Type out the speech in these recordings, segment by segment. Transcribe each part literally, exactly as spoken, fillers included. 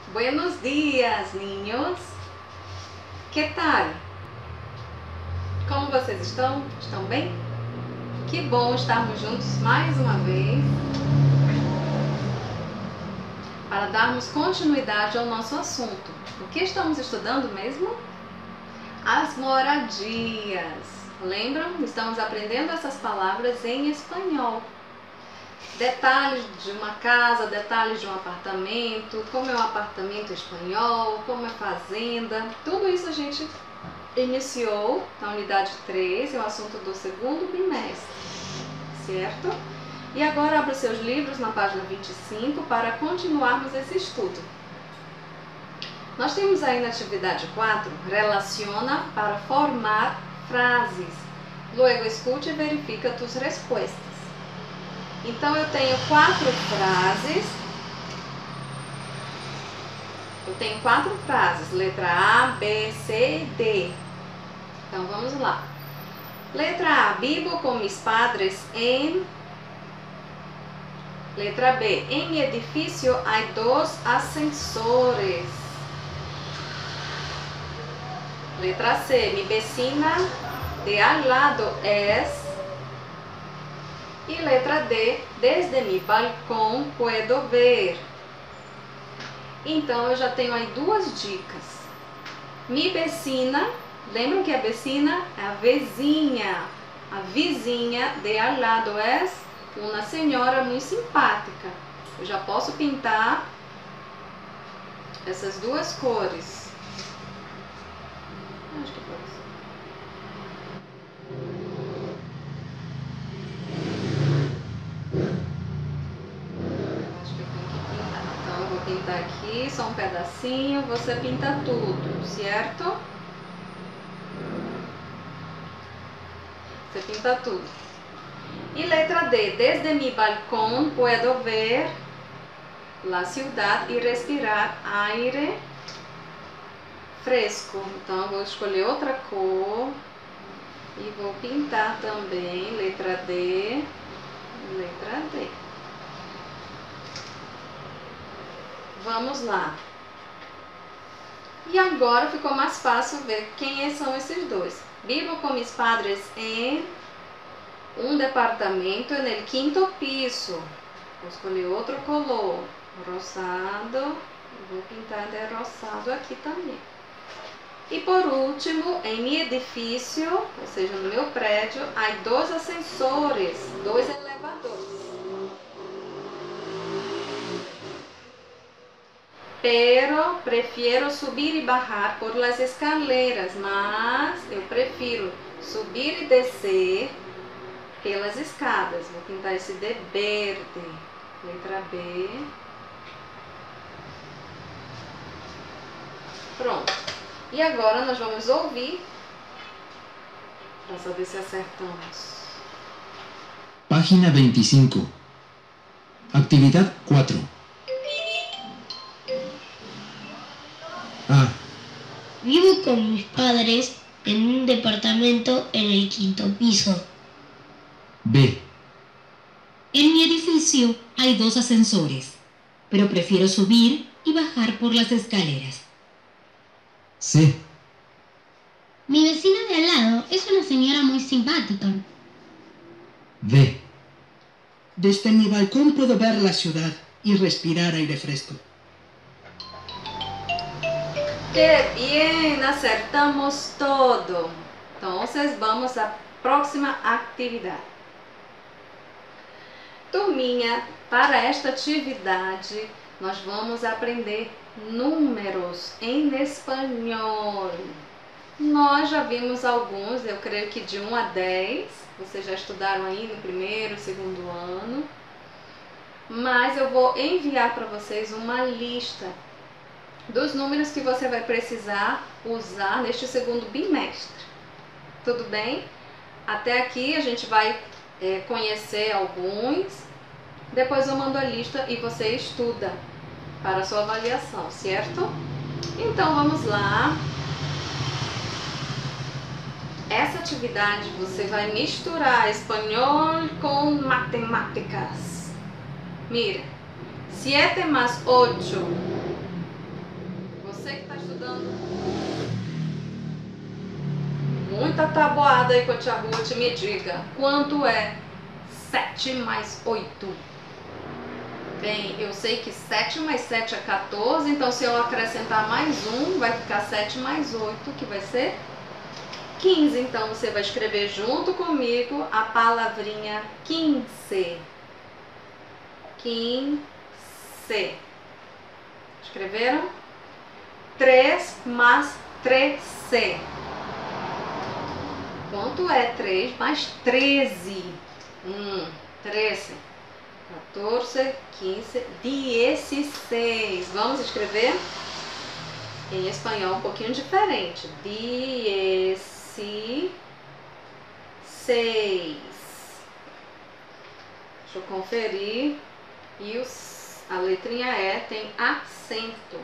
Buenos dias, niños. Que tal? Como vocês estão? Estão bem? Que bom estarmos juntos mais uma vez para darmos continuidade ao nosso assunto. O que estamos estudando mesmo? As moradias. Lembram? Estamos aprendendo essas palavras em espanhol. Detalhes de uma casa, detalhes de um apartamento, como é um apartamento espanhol, como é fazenda, tudo isso a gente iniciou na unidade três, é o assunto do segundo bimestre, certo? E agora abra seus livros na página vinte e cinco para continuarmos esse estudo. Nós temos aí na atividade quatro, relaciona para formar frases. Luego escute e verifica tus respostas. Então, eu tenho quatro frases. Eu tenho quatro frases. Letra A, B, C e D. Então, vamos lá. Letra A. Vivo com mis padres em... Letra B. Em edifício há dois ascensores. Letra C. Mi vecina de al lado es... E letra D, desde mi balcão puedo ver. Então, eu já tenho aí duas dicas. Mi vecina, lembram que a vecina é a vizinha. A vizinha de al lado é uma senhora muito simpática. Eu já posso pintar essas duas cores. Acho que pode ser. Pintar aqui só um pedacinho, você pinta tudo, certo? Você pinta tudo. E letra D, desde mi balcón puedo ver la ciudad y respirar aire fresco. Então eu vou escolher outra cor e vou pintar também letra D, letra D. Vamos lá. E agora ficou mais fácil ver quem são esses dois. Vivo com mis padres em um departamento no quinto piso. Vou escolher outro color. Rosado. Vou pintar de rosado aqui também. E por último, em meu edifício, ou seja, no meu prédio, há dois ascensores, dois elevadores. Pero prefiero subir e bajar por las escaleras, mas eu prefiro subir e descer pelas escadas. Vou pintar esse de verde, letra B. Pronto. E agora nós vamos ouvir para saber se acertamos. Página veinticinco. Actividad cuatro. A. Vivo con mis padres en un departamento en el quinto piso. B. En mi edificio hay dos ascensores, pero prefiero subir y bajar por las escaleras. C. Mi vecina de al lado es una señora muy simpática. D. Desde mi balcón puedo ver la ciudad y respirar aire fresco. Que bien, acertamos todo. Entonces, vamos à próxima atividade. Turminha, para esta atividade, nós vamos aprender números em espanhol. Nós já vimos alguns, eu creio que de um a dez. Vocês já estudaram aí no primeiro, segundo ano. Mas eu vou enviar para vocês uma lista dos números que você vai precisar usar neste segundo bimestre. Tudo bem? Até aqui a gente vai é, conhecer alguns, depois eu mando a lista e você estuda para a sua avaliação, certo? Então vamos lá. Essa atividade você vai misturar espanhol com matemáticas. Mira, siete más ocho. você que está estudando muita tabuada aí com a tia Ruth, me diga, quanto é sete mais oito? Bem, eu sei que sete mais sete é quatorze, então se eu acrescentar mais um, vai ficar sete mais oito, que vai ser quinze. Então você vai escrever junto comigo a palavrinha quinze. quinze. Escreveram? três mais treze. Quanto é três mais treze? Hum, treze. quatorze, quinze, dezesseis. Vamos escrever em espanhol um pouquinho diferente. Dezesseis. Deixa eu conferir. E os, a letrinha E tem acento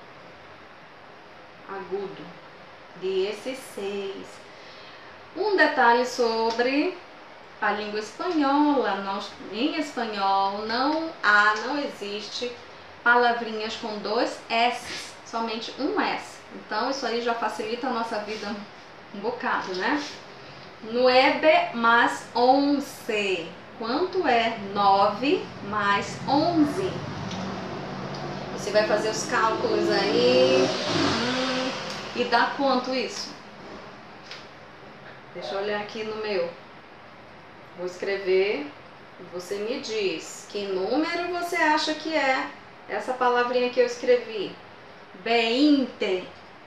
agudo. dezesseis. Um detalhe sobre a língua espanhola, nós, em espanhol não há, não existe palavrinhas com dois S, somente um S. Então isso aí já facilita a nossa vida um bocado, né? Nueve mais onze. Quanto é nove mais onze? Você vai fazer os cálculos aí. Hum, e dá quanto isso? Deixa eu olhar aqui no meu. Vou escrever e você me diz que número você acha que é essa palavrinha que eu escrevi. Veinte.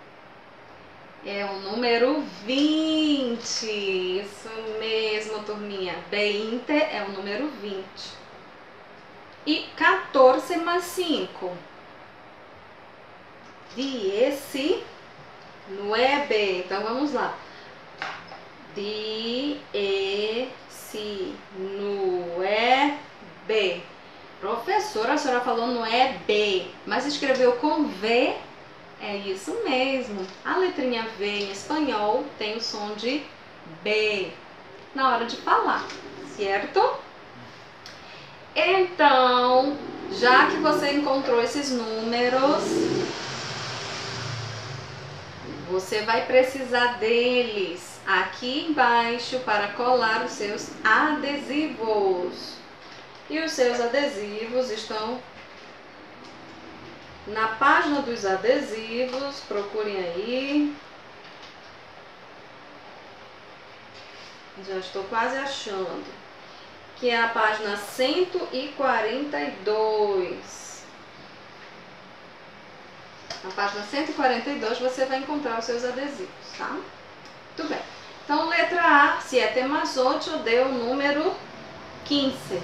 É o número vinte. Isso mesmo, turminha. Veinte é o número vinte. E quatorze mais cinco. Diecinueve. Então vamos lá. Diecinueve. Professora, a senhora falou não é B, mas escreveu com V. É isso mesmo. A letrinha V em espanhol tem o som de B na hora de falar, certo? Então, já que você encontrou esses números, você vai precisar deles aqui embaixo para colar os seus adesivos. E os seus adesivos estão na página dos adesivos, procurem aí. Já estou quase achando. Que é a página cento e quarenta e dois. Na página cento e quarenta e dois você vai encontrar os seus adesivos, tá? Muito bem. Então, letra A, siete más ocho, deu o número quinze.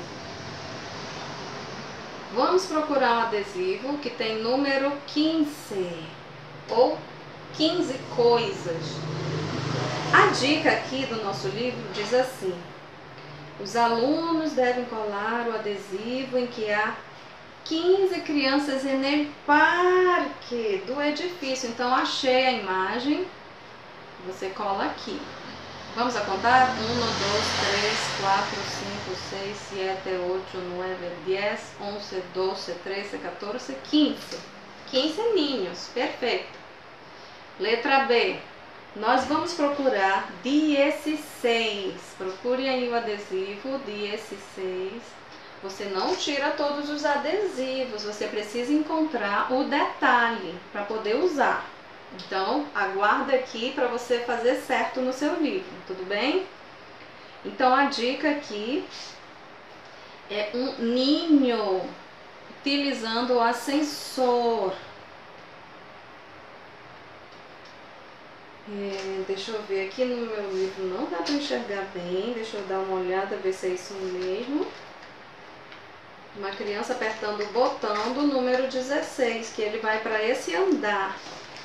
Vamos procurar um adesivo que tem número quinze ou quinze coisas. A dica aqui do nosso livro diz assim: os alunos devem colar o adesivo em que há quinze crianças no parque do edifício. Então, achei a imagem, você cola aqui. Vamos a contar? um, dois, três, quatro, cinco, seis, sete, oito, nove, dez, onze, doze, treze, quatorze, quinze. quinze ninhos, perfeito. Letra B. Nós vamos procurar dezesseis. Procure aí o adesivo dezesseis. Você não tira todos os adesivos, você precisa encontrar o detalhe para poder usar. Então, aguarda aqui para você fazer certo no seu livro, tudo bem? Então, a dica aqui é um ninho, utilizando o ascensor. É, deixa eu ver aqui no meu livro, não dá para enxergar bem, deixa eu dar uma olhada, ver se é isso mesmo. Uma criança apertando o botão do número dezesseis, que ele vai para esse andar.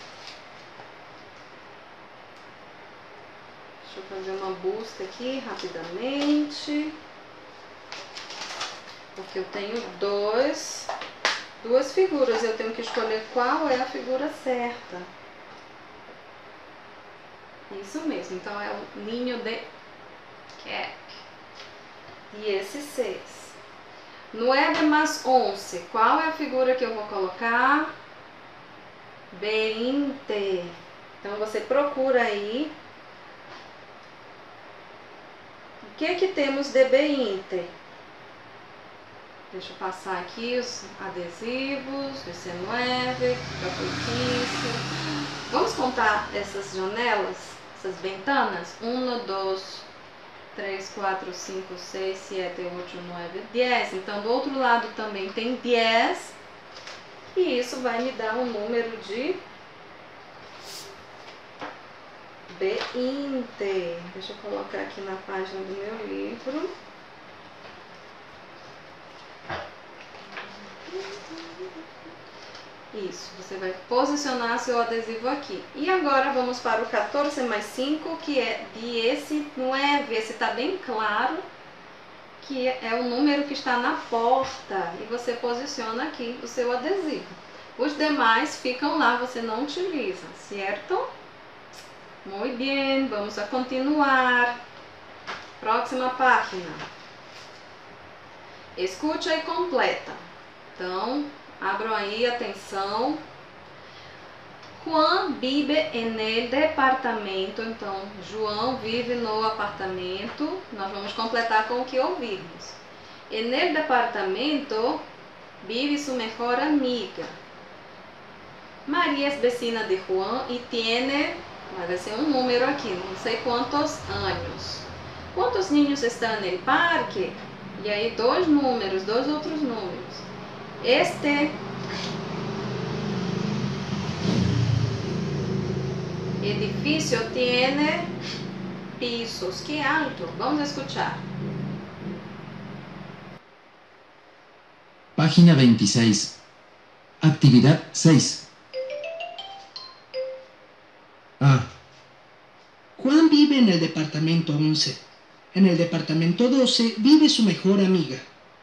Deixa eu fazer uma busca aqui rapidamente, porque eu tenho dois, duas figuras, eu tenho que escolher qual é a figura certa. Isso mesmo, então é o ninho de cat. E esse seis. Nueve mais onze, qual é a figura que eu vou colocar? veinte. Então você procura aí o que que temos de veinte. Deixa eu passar aqui os adesivos, dezenove, capítulo. Vamos contar essas janelas, essas ventanas? um, dois, três, quatro, cinco, seis, sete, oito, nove, dez. Então do outro lado também tem dez. E isso vai me dar um número de veinte. Deixa eu colocar aqui na página do meu livro. Isso, você vai posicionar seu adesivo aqui. E agora vamos para o quatorze mais cinco, que é dezenove. Esse está bem claro, que é o número que está na porta. E você posiciona aqui o seu adesivo. Os demais ficam lá, você não utiliza, certo? Muito bem, vamos a continuar. Próxima página. Escute e completa. Então, abram aí, atenção. Juan vive en el departamento. Então, João vive no apartamento. Nós vamos completar com o que ouvimos. En el departamento vive su mejor amiga. Maria es vecina de Juan y tiene, vai ser um número aqui, não sei quantos anos. Quantos niños estão no parque? E aí dois números, dois outros números. Este edifício tiene pisos. Que alto? Vamos escuchar. Página veintiséis. Actividad seis. A. Juan vive en el departamento once. En el departamento doce vive su mejor amiga.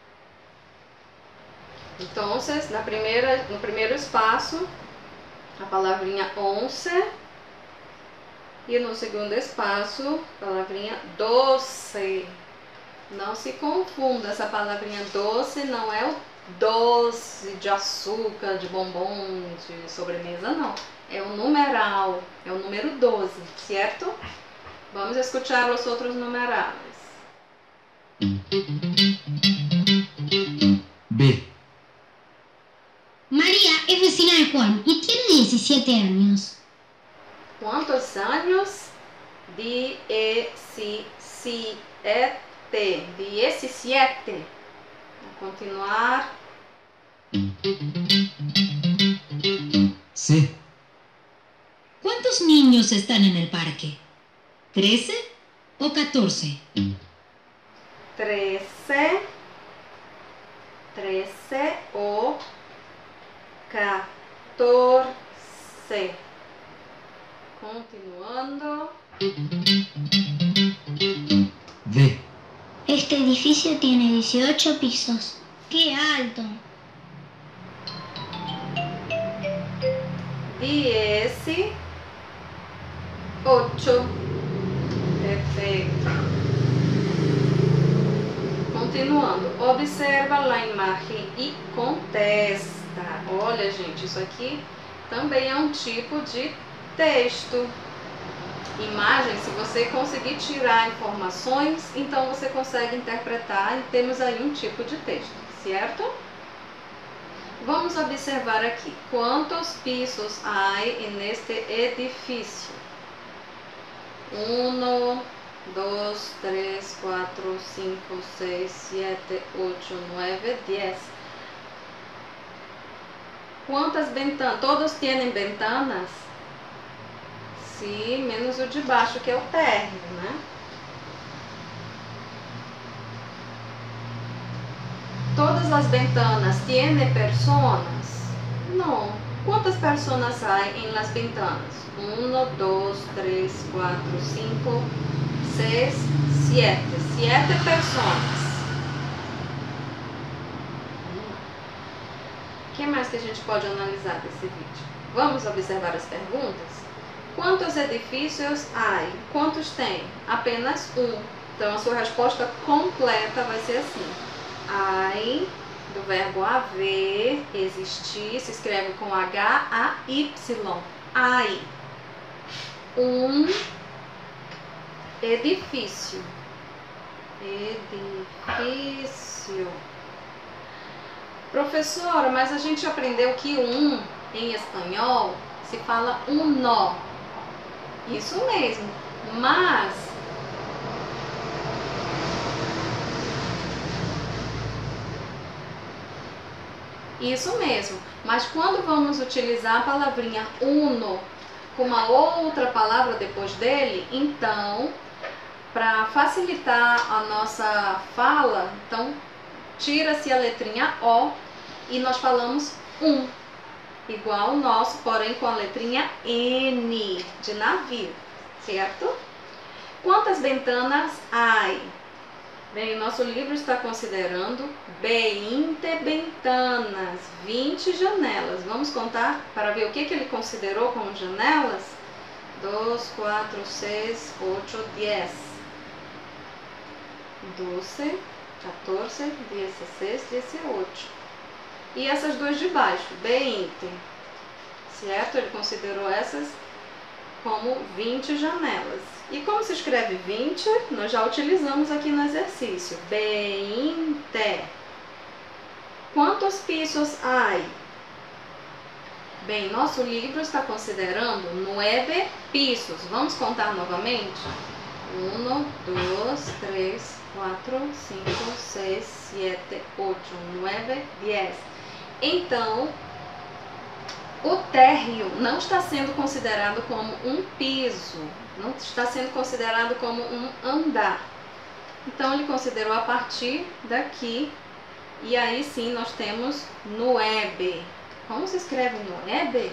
Então, na primeira, no primeiro espaço, a palavrinha once. E no segundo espaço, a palavrinha doce. Não se confunda, essa palavrinha doce não é o doce de açúcar, de bombom, de sobremesa, não. É o numeral, é o número doze, certo? Vamos escuchar os outros numerais. B. María es vecina de Juan y tiene diecisiete años. Quantos anos? diecisiete. diecisiete. Vou continuar. C. ¿Cuántos niños están en el parque? ¿trece o catorce? treze. treze ou quatorze. Continuando. D. Este edificio tiene dieciocho pisos. ¡Qué alto! dieciocho. Perfeito. Continuando. Observa a imagem e contesta. Olha, gente, isso aqui também é um tipo de texto. Imagem, se você conseguir tirar informações, então você consegue interpretar e temos aí um tipo de texto, certo? Vamos observar aqui. Quantos pisos há neste edifício? Um, dois, três, quatro, cinco, seis, sete, oito, nove, dez. Quantas ventanas? Todos têm ventanas? Sim, menos o de baixo, que é o térreo, né? Todas as ventanas têm pessoas? Não. Quantas pessoas há em las ventanas? Um, dois, três, quatro, cinco, seis, sete. Sete pessoas. O que mais que a gente pode analisar desse vídeo? Vamos observar as perguntas? Quantos edifícios há? Quantos tem? Apenas um. Então a sua resposta completa vai ser assim. Há do verbo haver, existir, se escreve com H A Y. Ai. Um edifício. Edifício. Professora, mas a gente aprendeu que um em espanhol se fala uno. Isso mesmo. Mas Isso mesmo. Mas quando vamos utilizar a palavrinha uno com uma outra palavra depois dele, então, para facilitar a nossa fala, então tira-se a letrinha O e nós falamos um, igual o nosso, porém com a letrinha N de navio, certo? Quantas ventanas há? Bem, o nosso livro está considerando vinte ventanas, vinte janelas. Vamos contar para ver o que, que ele considerou como janelas? dois, quatro, seis, oito, dez. doze, quatorze, dezesseis, dezoito. E essas duas de baixo, vinte. Certo? Ele considerou essas como vinte janelas. E como se escreve vinte, nós já utilizamos aqui no exercício. vinte. Quantos pisos há? Bem, nosso livro está considerando nove pisos. Vamos contar novamente? um, dois, três, quatro, cinco, seis, sete, oito, nove, dez. Então, o térreo não está sendo considerado como um piso, não está sendo considerado como um andar. Então, ele considerou a partir daqui, e aí sim nós temos nueve. Como se escreve nueve?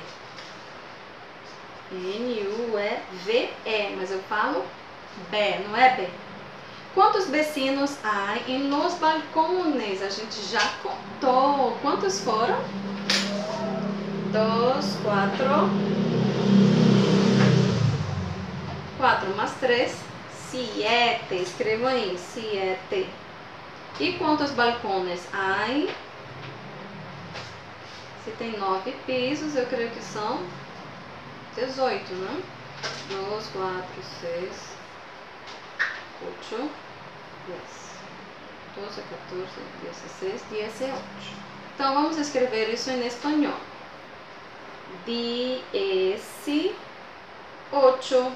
N U E V E, mas eu falo B, nueve. Quantos vecinos há em los balcones? A gente já contou. Quantos foram? Dois, quatro. Quatro mais três, siete. Escrevam aí, siete. E quantos balcones há? Se tem nove pisos, eu creio que são dezoito, né? Dois, quatro, seis, oito, dez. doze, quatorze, dezesseis, dezoito. Então, vamos escrever isso em espanhol. Dieciocho.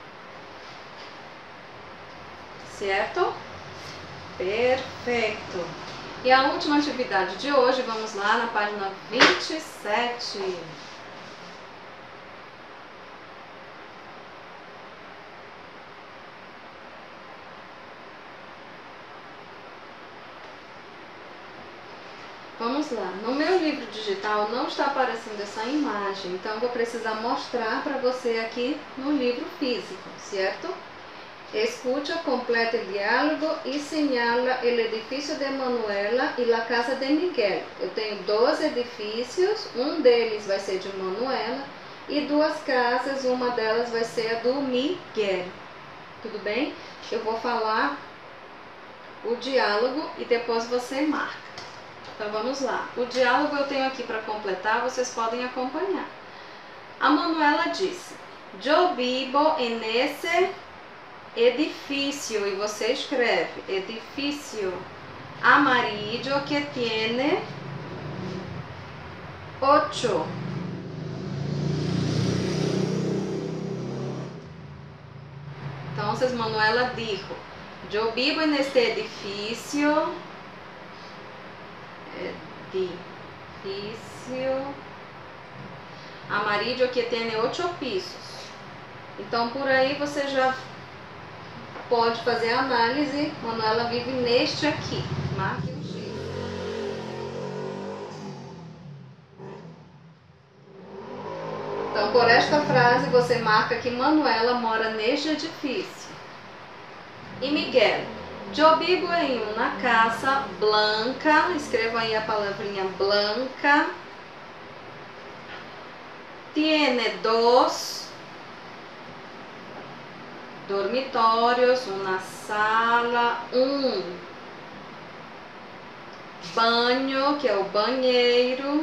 Certo? Perfeito. E a última atividade de hoje, vamos lá na página vinte e sete. Vamos lá, no meu livro digital não está aparecendo essa imagem, então eu vou precisar mostrar para você aqui no livro físico, certo? Escucha, completa o diálogo e señala o edifício de Manuela e a casa de Miguel. Eu tenho dois edifícios, um deles vai ser de Manuela e duas casas, uma delas vai ser a do Miguel. Tudo bem? Eu vou falar o diálogo e depois você marca. Então vamos lá. O diálogo eu tenho aqui para completar, vocês podem acompanhar. A Manuela disse: "Yo vivo en ese edifício", e você escreve edifício amarillo que tiene ocho. Entonces Manuela dijo: "Yo vivo en este edificio edifício amarillo que tem oito pisos". Então por aí você já pode fazer a análise. Manuela vive neste aqui. Marque um X. Então por esta frase você marca que Manuela mora neste edifício. E Miguel: "Yo vivo em uma casa blanca", escreva aí a palavrinha blanca. "Tiene dos dormitorios, uma sala, um banho, que é o banheiro,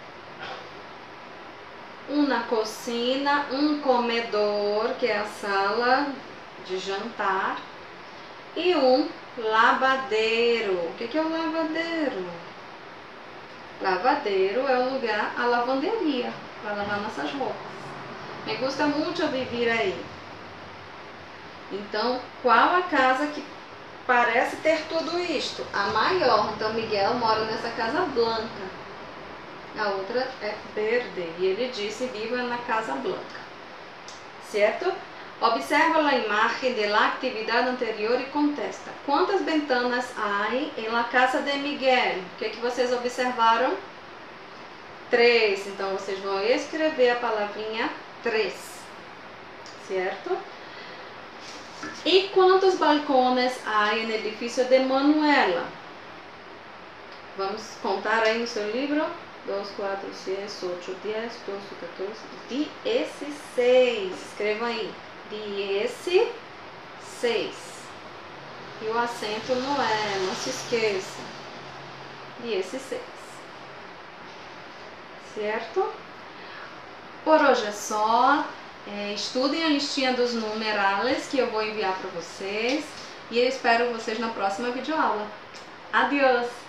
uma cocina, um comedor, que é a sala de jantar, e um lavadeiro. O que é o lavadeiro? Lavadeiro é o lugar, a lavanderia, para lavar nossas roupas. Me gusta muito viver aí. Então, qual a casa que parece ter tudo isto? A maior. Então, Miguel mora nessa casa branca. A outra é verde. E ele disse, viva na casa branca. Certo? Observa a imagem da atividade anterior e contesta. Quantas ventanas há em la casa de Miguel? O que é que vocês observaram? Três. Então, vocês vão escrever a palavrinha três. Certo? E quantos balcones há no edifício de Manuela? Vamos contar aí no seu livro. dois, quatro, seis, oito, dez, doze, quatorze, dezesseis. Escreva aí. dezesseis. E o acento não é, não se esqueça. dezesseis. Certo? Por hoje é só. É, estudem a listinha dos numerales que eu vou enviar para vocês. E eu espero vocês na próxima videoaula. Adiós!